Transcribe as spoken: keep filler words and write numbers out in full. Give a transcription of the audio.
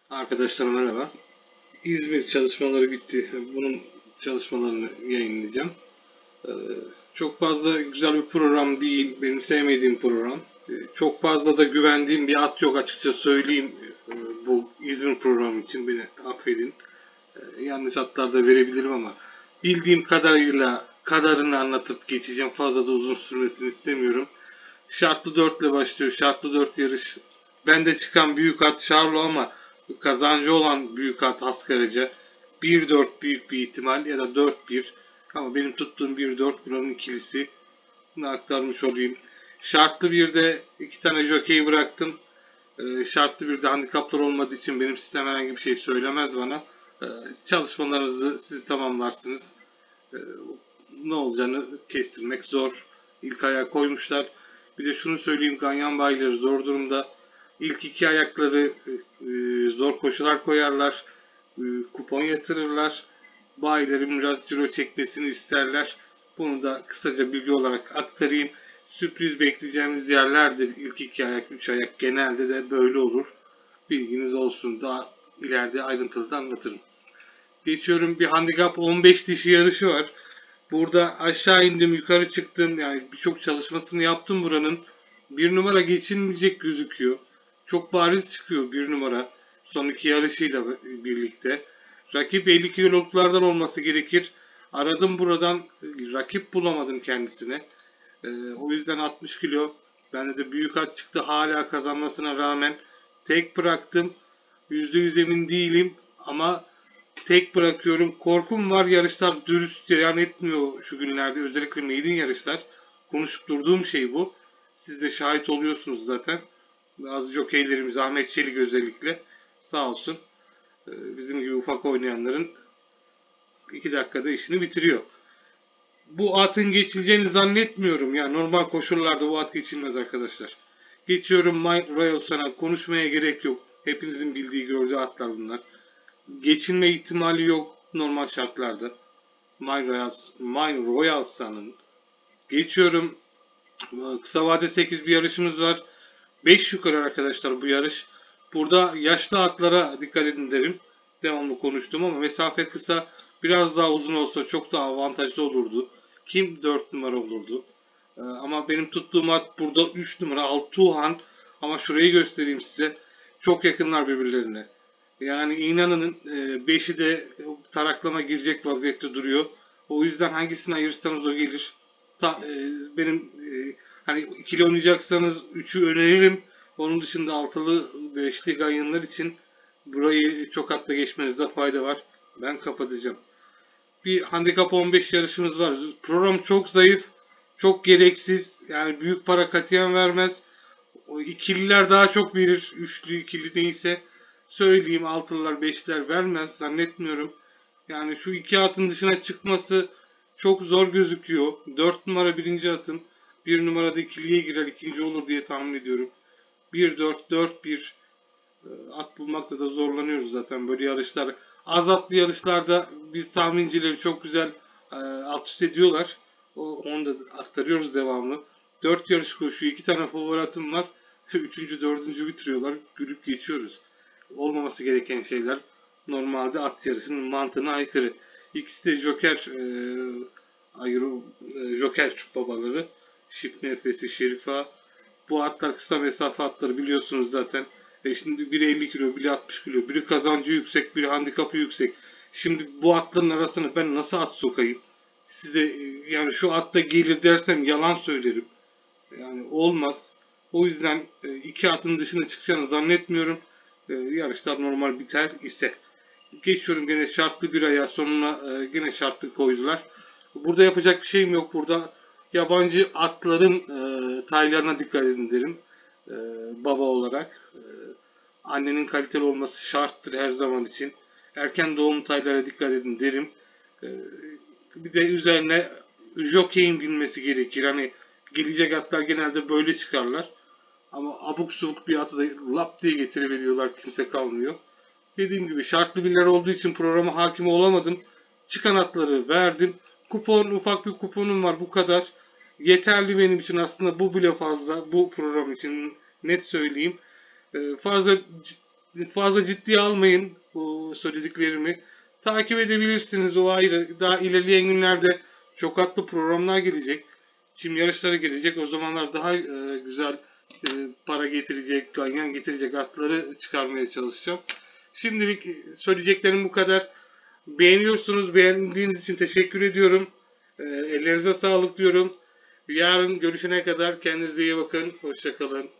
Arkadaşlar merhaba. İzmir çalışmaları bitti. Bunun çalışmalarını yayınlayacağım. Ee, çok fazla güzel bir program değil. Benim sevmediğim program. Ee, çok fazla da güvendiğim bir at yok açıkça söyleyeyim. Ee, bu İzmir programı için beni affedin. Ee, yanlış atlar da verebilirim ama bildiğim kadarıyla kadarını anlatıp geçeceğim. Fazla da uzun sürmesini istemiyorum. Şartlı dört ile başlıyor. Şartlı dört yarış. Bende çıkan büyük at Charlo ama kazancı olan büyük at Haskaraca. bir dört büyük bir ihtimal ya da dört bir. Ama benim tuttuğum bir dört buranın ikilisi. Bunu aktarmış olayım. Şartlı birde iki tane jockey bıraktım. Ee, şartlı birde handikaplar olmadığı için benim sistem herhangi bir şey söylemez bana. Ee, çalışmalarınızı siz tamamlarsınız. Ee, ne olacağını kestirmek zor. İlk ayağı koymuşlar. Bir de şunu söyleyeyim, ganyan bayileri zor durumda. İlk iki ayakları e, zor koşular koyarlar. E, kupon yatırırlar. Bayilerin biraz ciro çekmesini isterler. Bunu da kısaca bilgi olarak aktarayım. Sürpriz bekleyeceğimiz yerlerdir. İlk iki ayak, üç ayak genelde de böyle olur. Bilginiz olsun. Daha ileride ayrıntılı da anlatırım. Geçiyorum, bir handikap on beş dişi yarışı var. Burada aşağı indim, yukarı çıktım. Yani birçok çalışmasını yaptım buranın. Bir numara geçilmeyecek gözüküyor. Çok bariz çıkıyor bir numara. Son iki yarışıyla birlikte. Rakip elli kiloluklardan olması gerekir. Aradım buradan, rakip bulamadım kendisine. Ee, o yüzden altmış kilo. Bende de büyük at çıktı. Hala kazanmasına rağmen tek bıraktım. yüzde yüz emin değilim ama tek bırakıyorum. Korkum var, yarışlar dürüst cereyan etmiyor şu günlerde. Özellikle maiden yarışlar. Konuşup durduğum şey bu. Siz de şahit oluyorsunuz zaten. Bazı jokeylerimiz, Ahmet Çelik özellikle sağ olsun, bizim gibi ufak oynayanların iki dakikada işini bitiriyor. Bu atın geçileceğini zannetmiyorum. Yani normal koşullarda bu at geçilmez arkadaşlar. Geçiyorum Mine Royal sana. Konuşmaya gerek yok. Hepinizin bildiği, gördüğü atlar bunlar. Geçilme ihtimali yok normal şartlarda. Mine Royal, Mine Royal Sun'ın. Geçiyorum. Kısa vade sekiz bir yarışımız var. beş yukarı arkadaşlar bu yarış. Burada yaşlı atlara dikkat edin derim. Devamlı konuştum ama mesafe kısa. Biraz daha uzun olsa çok daha avantajlı olurdu. Kim dört numara olurdu. Ee, ama benim tuttuğum at burada üç numara Altuğhan. Ama şurayı göstereyim size. Çok yakınlar birbirlerine. Yani inanın beşi de taraklama girecek vaziyette duruyor. O yüzden hangisini ayırırsanız o gelir. Ta, e, benim e, hani ikili oynayacaksanız üçü öneririm. Onun dışında altılı beşli ganyanlar için burayı çok atla geçmenizde fayda var. Ben kapatacağım. Bir handikap on beş yarışımız var. Program çok zayıf. Çok gereksiz. Yani büyük para katiyen vermez. O ikililer daha çok verir. Üçlü ikili neyse. Söyleyeyim, altılılar beşler vermez zannetmiyorum. Yani şu iki atın dışına çıkması çok zor gözüküyor. dört numara birinci atım. bir numarada ikiliye girer, ikinci olur diye tahmin ediyorum. bir dört dört bir at bulmakta da zorlanıyoruz zaten böyle yarışlar. Az atlı yarışlarda biz tahmincileri çok güzel e, alt üst ediyorlar. O, onu da aktarıyoruz devamlı. dört yarış koşuyor. iki tane favoratım var. üçüncü dördüncü bitiriyorlar. Gülüp geçiyoruz. Olmaması gereken şeyler. Normalde at yarışının mantığına aykırı. İkisi de Joker e, ayrı, e, Joker babaları. Şip Nefesi, Şerifa. Bu atlar kısa mesafe atları biliyorsunuz zaten. E şimdi biri elli kilo, biri altmış kilo, biri kazancı yüksek, biri handikapı yüksek. Şimdi bu atların arasına ben nasıl at sokayım? Size yani şu atta gelir dersem yalan söylerim. Yani olmaz. O yüzden iki atın dışına çıkacağını zannetmiyorum. Yarışlar normal biter ise. Geçiyorum gene şartlı bir aya sonuna, gene şartlı koydular. Burada yapacak bir şeyim yok. Burada yabancı atların e, taylarına dikkat edin derim. E, baba olarak. E, annenin kaliteli olması şarttır her zaman için. Erken doğum taylara dikkat edin derim. E, bir de üzerine jockey'in bilmesi gerekir. Hani gelecek atlar genelde böyle çıkarlar. Ama abuk subuk bir atı da lap diye getirebiliyorlar. Kimse kalmıyor. Dediğim gibi şartlı birler olduğu için programa hakim olamadım. Çıkan atları verdim. Kupon, ufak bir kuponum var, bu kadar. Yeterli benim için, aslında bu bile fazla. Bu program için net söyleyeyim. Ee, fazla fazla ciddiye almayın bu söylediklerimi. Takip edebilirsiniz, o ayrı. Daha ilerleyen günlerde çok atlı programlar gelecek. Çim yarışları gelecek. O zamanlar daha e, güzel e, para getirecek, ganyan getirecek atları çıkarmaya çalışacağım. Şimdilik söyleyeceklerim bu kadar. Beğeniyorsunuz. Beğendiğiniz için teşekkür ediyorum. E, ellerinize sağlık diyorum. Yarın görüşene kadar kendinize iyi bakın. Hoşça kalın.